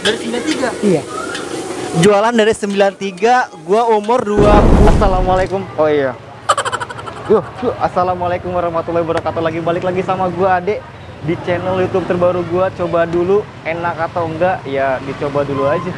Dari 93? Iya. Jualan dari 93, gua umur 20. Assalamualaikum. Oh iya. Assalamualaikum warahmatullahi wabarakatuh. Balik lagi sama gua Ade di channel YouTube terbaru gua. Coba dulu enak atau enggak ya, dicoba dulu aja.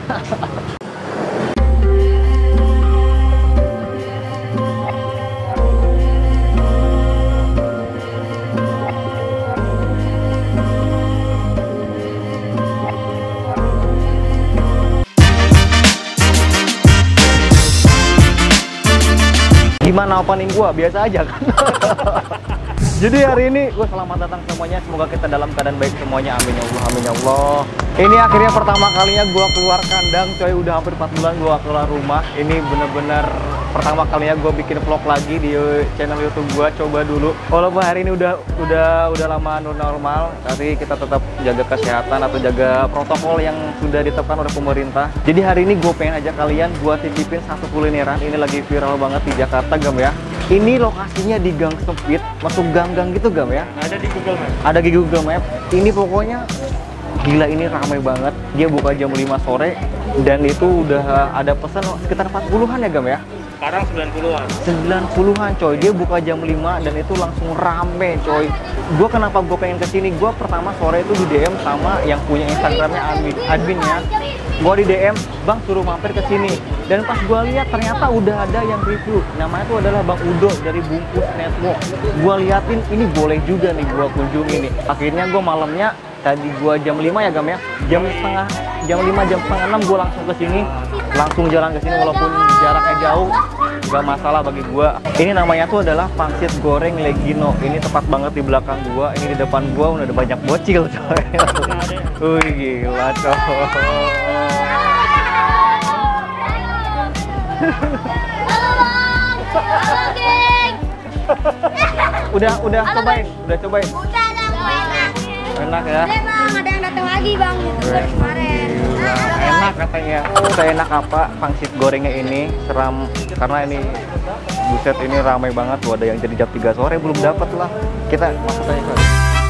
Gimana opening gua? Biasa aja kan. Jadi hari ini gua selamat datang semuanya. Semoga kita dalam keadaan baik semuanya. Amin ya Allah, amin ya Allah. Ini akhirnya pertama kalinya gua keluar kandang, coy. Udah hampir 4 bulan gua keluar rumah. Ini bener-bener pertama kalinya gua bikin vlog lagi di channel YouTube gua. Coba dulu. Walaupun hari ini udah lama normal, tapi kita tetap jaga kesehatan atau jaga protokol yang sudah ditetapkan oleh pemerintah. Jadi hari ini gue pengen ajak kalian buat titipin satu kulineran. Ini lagi viral banget di Jakarta, Gam ya. Ini lokasinya di gang sempit, masuk gang-gang gitu, Gam ya. Ada di Google Maps. Ada di Google Maps. Ini pokoknya gila, ini ramai banget. Dia buka jam 5 sore dan itu udah ada pesan sekitar 40-an ya, Gam ya. Sekarang 90-an. 90-an coy, dia buka jam 5 dan itu langsung rame coy. Gue kenapa gue pengen kesini, gue pertama sore itu di DM sama yang punya Instagramnya adminnya. Gue di DM, bang suruh mampir ke sini. Dan pas gue lihat ternyata udah ada yang review. Namanya itu adalah Bang Udo dari Bungkus Network. Gue liatin ini boleh juga nih gue kunjungi nih. Akhirnya gue malamnya tadi gue jam 5 ya, Gam ya. Jam 5 jam 6 gue langsung ke sini. Langsung jalan ke sini walaupun jaraknya jauh, gak masalah bagi gua. Ini namanya tuh adalah pangsit goreng Legino. Ini tepat banget di belakang gua. Ini di depan gua udah ada banyak bocil coy. Wih gila coy. Udah cobain. Udah dong, enak. Enak ya. Bang, ada yang datang lagi bang, YouTuber kemarin. Enak katanya. Seenak apa pangsit gorengnya ini, seram karena ini buset ini ramai banget tuh, ada yang jadi jam 3 sore belum dapat lah. Kita masuk aja coy.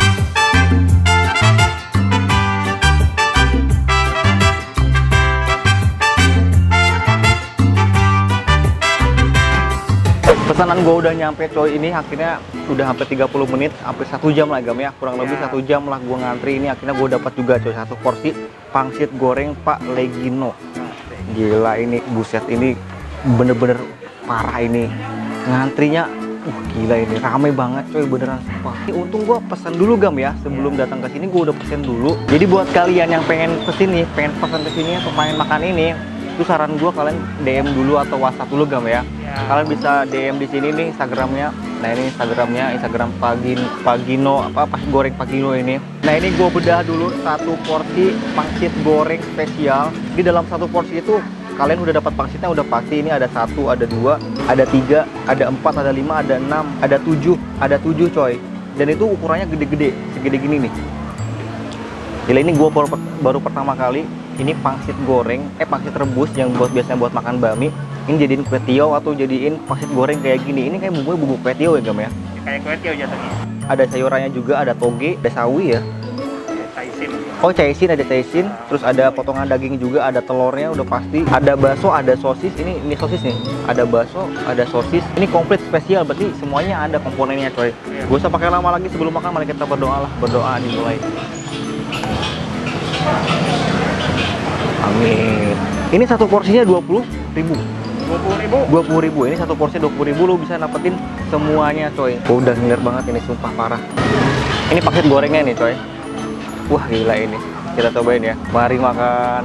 Pesanan gue udah nyampe coy, ini akhirnya udah hampir 30 menit, hampir 1 jam lah Gam ya, kurang lebih 1 jam lah gue ngantri. Ini akhirnya gue dapat juga coy satu porsi pangsit goreng Pak Legino. Gila ini buset, ini bener-bener parah ini ngantrinya. Gila ini ramai banget coy, beneran sumpah. Ini untung gue pesan dulu Gam ya, sebelum datang ke sini gue udah pesen dulu. Jadi buat kalian yang pengen kesini, pengen pesan kesini atau pengen makan ini, itu saran gue kalian DM dulu atau WhatsApp dulu Gam ya. Kalian bisa DM di sini nih Instagramnya. Nah ini Instagram Pagino pangsit goreng Pagino ini. Nah ini gue bedah dulu satu porsi pangsit goreng spesial. Di dalam satu porsi itu kalian udah dapat pangsitnya udah pasti. Ini ada 1, ada 2, ada 3, ada 4, ada 5, ada 6, ada 7 coy. Dan itu ukurannya gede-gede, segede gini nih. Gila ini gue baru pertama kali ini pangsit goreng, pangsit rebus yang biasanya buat makan bami. Ini jadiin kue tiaw atau jadiin pangsit goreng kayak gini. Ini kayak bumbu kue tiaw ya Gam ya? Kayak kue tiaw jatuhnya. Ada sayurannya juga, ada toge, ada sawi ya. Caisin. Oh caisin, ada caisin. Terus ada potongan daging juga, ada telurnya udah pasti. Ada bakso, ada sosis. Ini sosis nih. Ada bakso, ada sosis. Ini komplit spesial, berarti semuanya ada komponennya coy. Gak usah pakai lama lagi, sebelum makan mari kita berdoa lah. Berdoa dimulai. Amin. Ini satu porsinya 20.000. 20.000. Ini satu porsi 20.000, lu bisa dapetin semuanya coy. Udah ngiler banget ini, sumpah parah. Ini pangsit gorengnya nih coy. Wah gila ini. Kita cobain ya. Mari makan.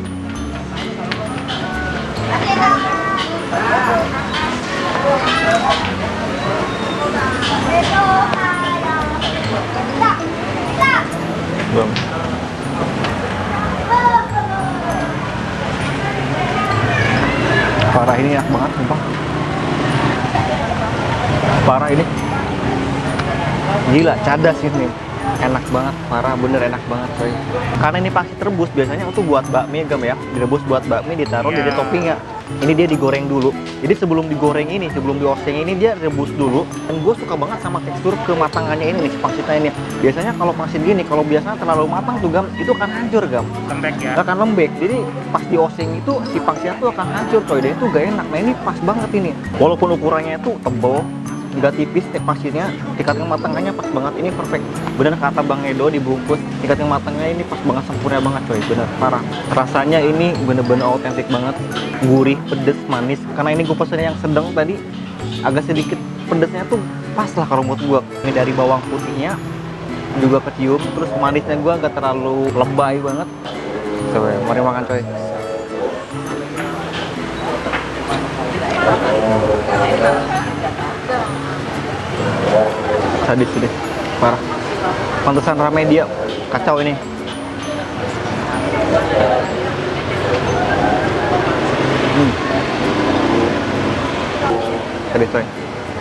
Bang. Parah ini enak banget sumpah. Parah ini. Gila, cadas ini. Enak banget, parah, bener enak banget coy. Karena ini pangsit rebus, biasanya itu buat bakmi gam ya. Direbus buat bakmi, ditaruh di toppingnya. Ini dia digoreng dulu. Jadi sebelum digoreng ini, sebelum dioseng ini dia rebus dulu. Dan gue suka banget sama tekstur kematangannya ini nih, si pangsitnya ini. Biasanya kalau pangsit gini, kalau biasanya terlalu matang tuh gam, itu akan hancur gam. Lembek ya. Akan lembek. Jadi pas dioseng itu si pangsitnya tuh akan hancur coy. Dan itu gak enak. Nah ini pas banget ini. Walaupun ukurannya itu tebal, nggak tipis, pangsitnya tingkat kematangannya pas banget, ini perfect. Bener kata Bang Edo dibungkus, tingkat kematangannya ini pas banget, sempurna banget coy, bener parah. Rasanya ini bener-bener autentik banget, gurih, pedes, manis. Karena ini gue pesennya yang sedang tadi, agak sedikit pedesnya tuh pas lah kalau menurut gue. Ini dari bawang putihnya juga kecium, terus manisnya gue agak terlalu lebay banget. Coba, mari makan coy. Sadis deh, parah. Pantesan rame dia, kacau ini. Sadis coy.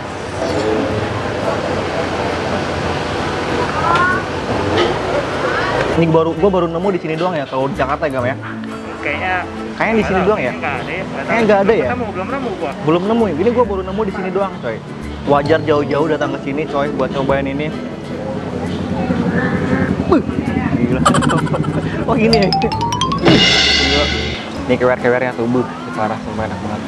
Ini gua baru nemu di sini doang ya, kalau di Jakarta ya, Gam ya. Kayaknya di sini doang ya. Kayaknya nggak ada ya. Belum nemu gua. Belum nemu. Ini gua baru nemu di sini doang, coy. Wajar jauh-jauh datang ke sini, coy, buat cobain ini. Gila. Oh gini ya. Gila. Ini kewer-kewernya tubuh, parah, sumpah enak banget.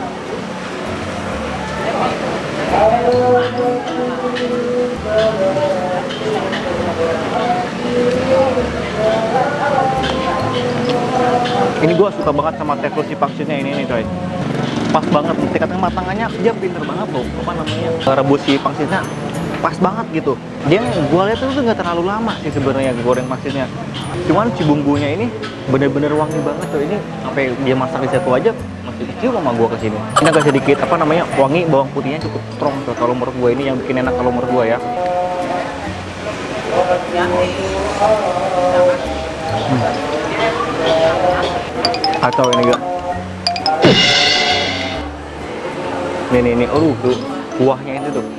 Ini gue suka banget sama tekstur si pangsitnya ini nih coy. Pas banget, tingkat kematangannya dia pinter banget loh. Apa namanya? Rebus si pangsitnya pas banget gitu. Dia gue lihat tuh nggak terlalu lama sih sebenarnya goreng pangsitnya. Cuman si bumbunya ini bener-bener wangi banget tuh. Ini sampai dia masak di situ aja masih kecil sama gue kesini. Ini agak sedikit apa namanya wangi, bawang putihnya cukup strong tuh. Kalau menurut gue ini yang bikin enak kalau menurut gue ya. Kacau ini gak? Ini, tuh kuahnya itu tuh.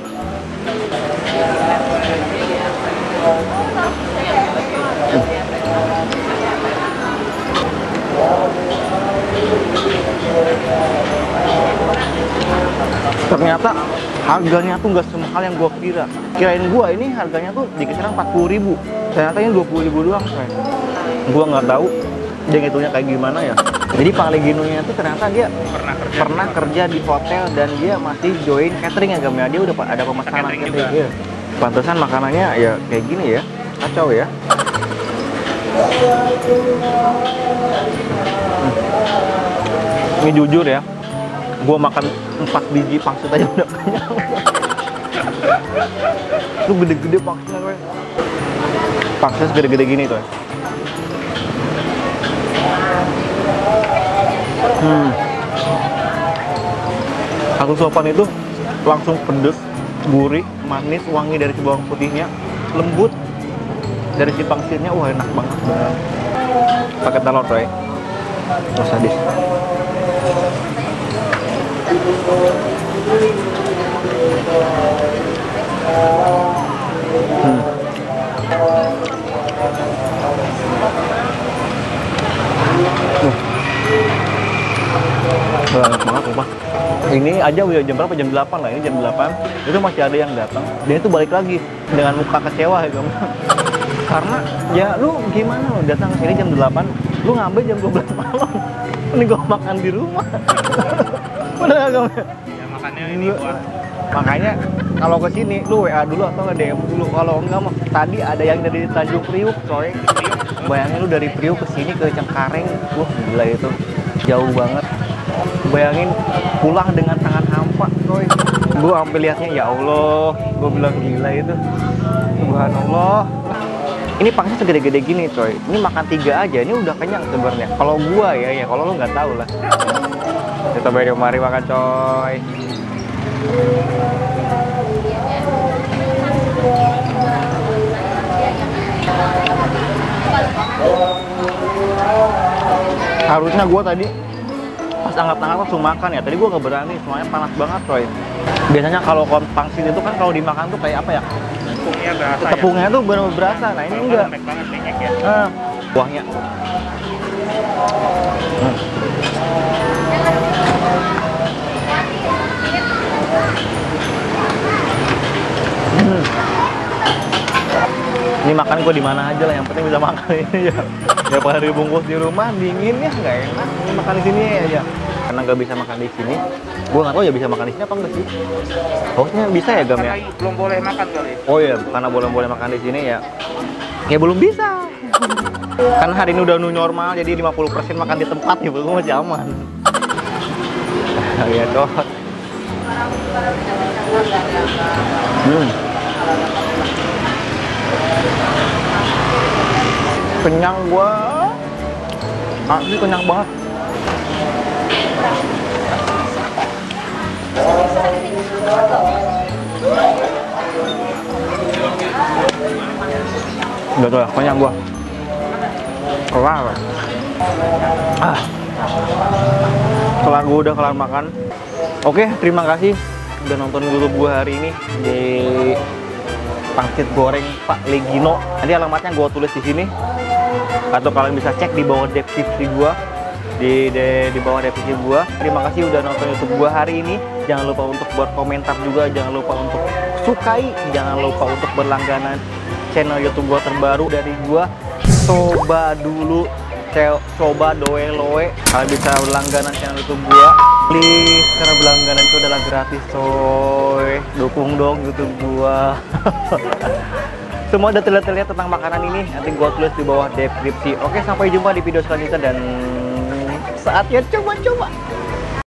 Ternyata harganya tuh nggak semahal yang gua kira. Kirain gua ini harganya tuh di kisaran 40.000. Ternyata ini 20.000 doang, coy. Gua nggak tahu dia ngitungnya kayak gimana ya. Jadi Pak Legino-nya itu ternyata dia pernah kerja di hotel dan dia masih join catering ya, Gam ya. Dia udah ada pemesanan catering. Iya. Pantesan makanannya ya kayak gini ya. Kacau ya. Ini jujur ya, gua makan 4 biji pangsit aja udah kenyang. Lu gede-gede pangsitnya, coy. Pangsit segede-gede gini tuh. Satu sopan itu langsung pedes, gurih, manis, wangi dari si bawang putihnya, lembut dari si pangsitnya. Wah, enak banget bener. Pakai telur, coy. Oh, sadis. Enak banget, lupa. Ini aja udah jam berapa? Jam 8 lah. Ini jam 8. Itu masih ada yang datang. Dan itu balik lagi dengan muka kecewa ya, Gam. Karena ya lu gimana lu datang ke sini jam 8, lu ngambil jam 12 malam. Ini gua makan di rumah. Udah gak, Gam? Ya makannya ini gua. Makanya kalau ke sini lu WA dulu atau nge DM dulu. Kalau enggak mah tadi ada yang dari Tanjung Priuk, coy. Bayangin lu dari Priuk ke sini ke Cengkareng. Wah, gila itu. Jauh banget. Bayangin pulang dengan tangan hampa, coy. Gua sampai liatnya ya Allah, gua bilang gila itu. Subhanallah. Ini pangsit segede-gede gini, coy. Ini makan 3 aja, ini udah kenyang sebenarnya. Kalau gua ya, kalau lu nggak tahu lah. Kita mari makan, coy. Harusnya gua tadi pas angkat-angkat langsung makan ya. Tadi gua nggak berani, soalnya panas banget, coy. Biasanya kalau pangsit itu kan kalau dimakan tuh kayak apa ya? tepungnya berasa Tepungnya tuh benar-benar berasa. Nah, ini Kalau enggak. lembek banget minyak ya. Kuahnya. Ini makan gue di mana aja lah, yang penting bisa makan ini ya. Daripada dibungkus di rumah dingin ya nggak enak. Ini makan di sini aja. Karena nggak bisa makan di sini, gue nggak tahu ya bisa makan di sini apa enggak sih. Harusnya bisa ya Gam ya. Karena belum boleh makan kali. Oh iya, karena boleh makan di sini ya. Ya belum bisa. Karena hari ini udah new normal, jadi 50% makan di tempat ya, gue masih aman. Ya toh. Kenyang gua. Asli kenyang banget. Udah tuh, kenyang gua. Kelar. Setelah gua udah kelar makan. Oke, terima kasih udah nonton YouTube gua hari ini di pangsit goreng Pak Legino. Nanti alamatnya gua tulis di sini. Atau kalian bisa cek di bawah deskripsi gua. Di bawah deskripsi gua. Terima kasih udah nonton YouTube gua hari ini. Jangan lupa untuk buat komentar juga, jangan lupa untuk sukai, jangan lupa untuk berlangganan channel YouTube gua terbaru dari gua. Coba dulu, coba doe loe. Kalian bisa berlangganan channel YouTube gua. Please, karena berlangganan itu adalah gratis coy. Dukung dong YouTube gua. Semua detail-detailnya tentang makanan ini nanti gua tulis di bawah deskripsi. Oke, sampai jumpa di video selanjutnya dan saatnya coba-coba.